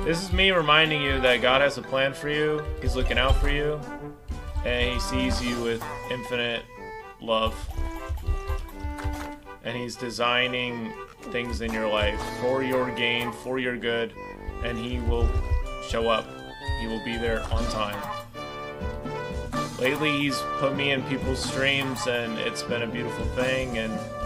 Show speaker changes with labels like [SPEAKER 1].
[SPEAKER 1] This is me reminding you that God has a plan for you. He's looking out for you. And he sees you with infinite love. And he's designing things in your life for your gain, for your good. And he will show up. He will be there on time. Lately, he's put me in people's streams, and it's been a beautiful thing, and